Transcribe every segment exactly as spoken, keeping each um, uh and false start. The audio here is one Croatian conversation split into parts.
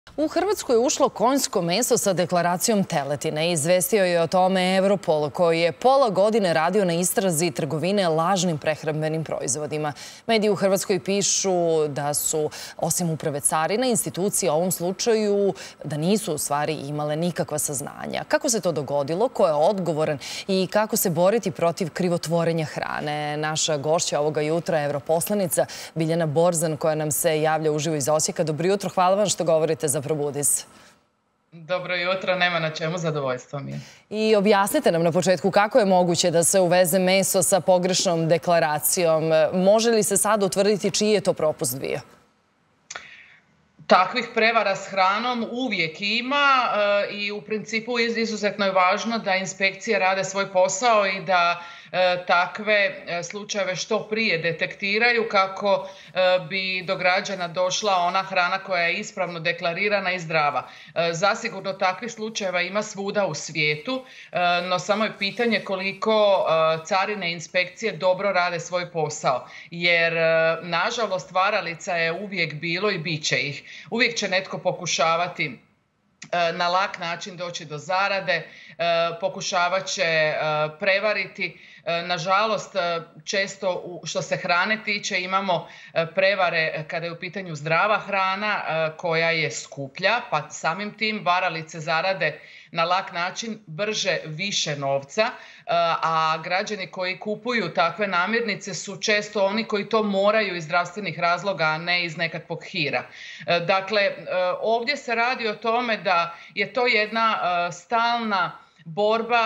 U Hrvatsku je ušlo konjsko meso sa deklaracijom teletine. Izvestio je o tome Europol, koji je pola godine radio na istrazi trgovine lažnim prehrambenim proizvodima. Mediji u Hrvatskoj pišu da su, osim uprave carina, institucije u ovom slučaju da nisu u stvari imale nikakva saznanja. Kako se to dogodilo, ko je odgovoran i kako se boriti protiv krivotvorenja hrane? Naša gošća ovoga jutra je europoslanica Biljana Borzan, koja nam se javlja uživo iz Osijeka. Dobro jutro, hvala vam što govorite za Probudi se. Dobro jutro, nema na čemu, zadovoljstvo mi je. I objasnite nam na početku kako je moguće da se uveze meso sa pogrešnom deklaracijom. Može li se sad utvrditi čiji je to propust bio? Takvih prevara s hranom uvijek ima i u principu izuzetno je važno da inspekcije rade svoj posao i da takve slučajeve što prije detektiraju kako bi do građana došla ona hrana koja je ispravno deklarirana i zdrava. Zasigurno takvih slučajeva ima svuda u svijetu, no samo je pitanje koliko carine inspekcije dobro rade svoj posao. Jer nažalost varalica je uvijek bilo i bit će ih. Uvijek će netko pokušavati na lak način doći do zarade, pokušavat će prevariti. Nažalost, često što se hrane tiče imamo prevare kada je u pitanju zdrava hrana koja je skuplja, pa samim tim varalice zarade na lak način brže više novca, a građani koji kupuju takve namirnice su često oni koji to moraju iz zdravstvenih razloga, a ne iz nekakvog hira. Dakle, ovdje se radi o tome da je to jedna stalna borba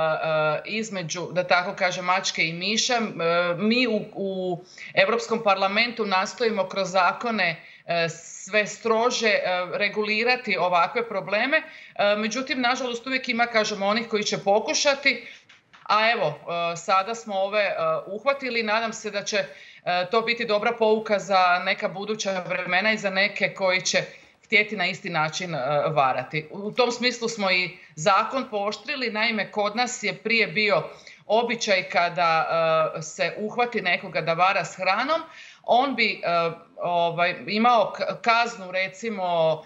između, da tako kažem, mačke i miša. Mi u, u Europskom parlamentu nastojimo kroz zakone sve strože regulirati ovakve probleme. Međutim, nažalost, uvijek ima, kažemo, onih koji će pokušati. A evo, sada smo ove uhvatili. Nadam se da će to biti dobra pouka za neka buduća vremena i za neke koji će htjeti na isti način varati. U tom smislu smo i zakon pooštrili. Naime, kod nas je prije bio običaj kada se uhvati nekoga da vara s hranom, on bi ovaj, imao kaznu recimo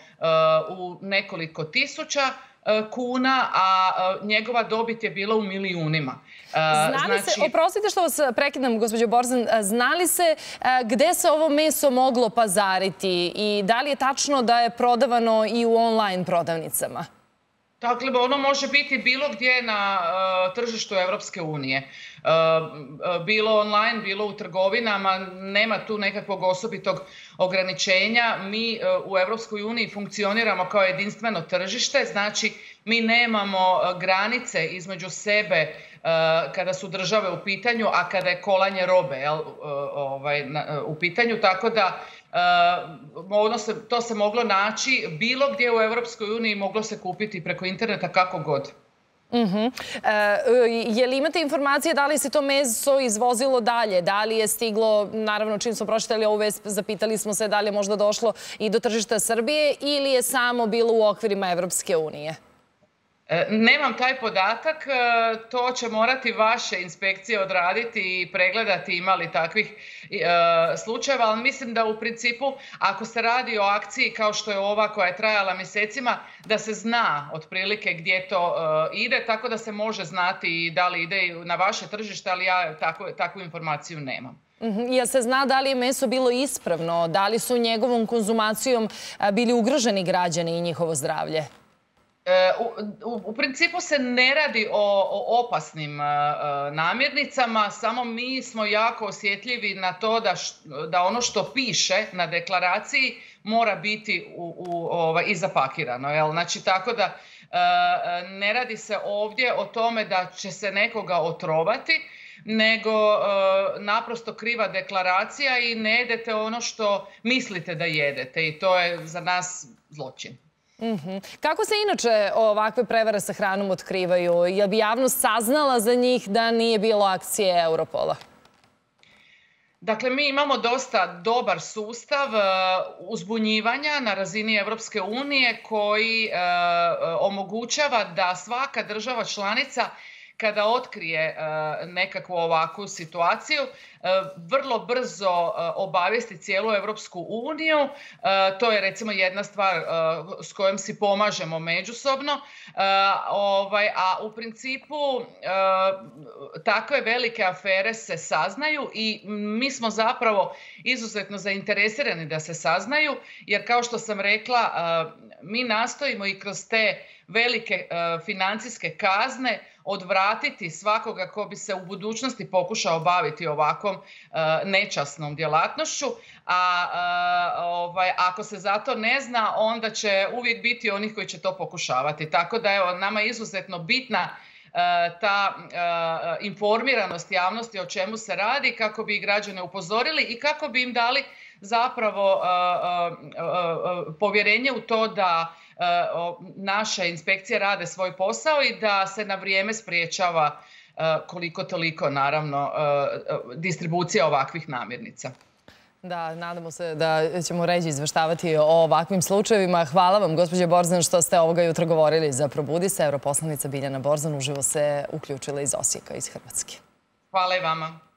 u nekoliko tisuća kuna, a njegova dobit je bila u milijunima. Znali se, oprostite što vas prekidam, gospođo Borzan, znali se gde se ovo meso moglo pazariti i da li je tačno da je prodavano i u online prodavnicama? Dakle, ono može biti bilo gdje na uh, tržištu Europske unije. Uh, bilo online, bilo u trgovinama, nema tu nekakvog osobitog ograničenja. Mi uh, u Europskoj uniji funkcioniramo kao jedinstveno tržište, znači mi nemamo granice između sebe uh, kada su države u pitanju, a kada je kolanje robe jel, uh, ovaj, na, uh, u pitanju, tako da Uh, ono se, to se moglo naći bilo gdje u Europskoj uniji, moglo se kupiti preko interneta kako god. Uh-huh. uh, je li imate informacije da li se to meso izvozilo dalje? Da li je stiglo, naravno čim smo pročitali ovu vest, zapitali smo se da li je možda došlo i do tržišta Srbije ili je samo bilo u okvirima Europske unije? Nemam taj podatak, to će morati vaše inspekcije odraditi i pregledati ima li takvih slučajeva, ali mislim da u principu ako se radi o akciji kao što je ova koja je trajala mjesecima, da se zna otprilike gdje to ide, tako da se može znati da li ide na vaše tržište, ali ja takvu, takvu informaciju nemam. Jel se zna da li je meso bilo ispravno, da li su njegovom konzumacijom bili ugroženi građani i njihovo zdravlje? U, u, u principu se ne radi o, o opasnim uh, namirnicama, samo mi smo jako osjetljivi na to da, š, da ono što piše na deklaraciji mora biti u, u, ovaj, i zapakirano. Jel? Znači, tako da uh, ne radi se ovdje o tome da će se nekoga otrovati, nego uh, naprosto kriva deklaracija i ne jedete ono što mislite da jedete i to je za nas zločin. Mm-hmm. Kako se inače ovakve prevare sa hranom otkrivaju? Je bi javnost saznala za njih da nije bilo akcije Europola? Dakle, mi imamo dosta dobar sustav uh, uzbunjivanja na razini Europske unije koji uh, omogućava da svaka država članica kada otkrije uh, nekakvu ovakvu situaciju, vrlo brzo obavijesti cijelu Europsku uniju. To je recimo jedna stvar s kojom si pomažemo međusobno. A u principu takve velike afere se saznaju i mi smo zapravo izuzetno zainteresirani da se saznaju, jer kao što sam rekla, mi nastojimo i kroz te velike financijske kazne odvratiti svakoga ko bi se u budućnosti pokušao baviti ovakvom nečasnom djelatnošću, a ovaj, ako se za to ne zna, onda će uvijek biti onih koji će to pokušavati. Tako da evo, nama je izuzetno bitna ta informiranost javnosti o čemu se radi, kako bi građane upozorili i kako bi im dali zapravo povjerenje u to da naše inspekcije rade svoj posao i da se na vrijeme spriječava koliko toliko, naravno, distribucija ovakvih namirnica. Da, nadamo se da ćemo ređe izveštavati o ovakvim slučajevima. Hvala vam, gospođo Borzan, što ste ovoga jutra govorili za Probudi se. Europoslanica Biljana Borzan uživo se uključila iz Osijeka, iz Hrvatske. Hvala i vama.